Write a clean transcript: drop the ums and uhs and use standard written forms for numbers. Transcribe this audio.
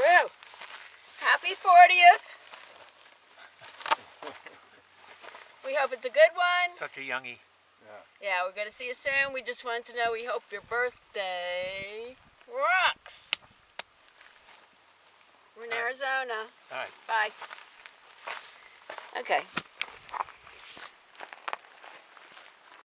Woo! Happy 40th. We hope it's a good one. Such a youngie. Yeah, we're going to see you soon. We just wanted to know we hope your birthday rocks. We're in Arizona. All right. Bye. Okay.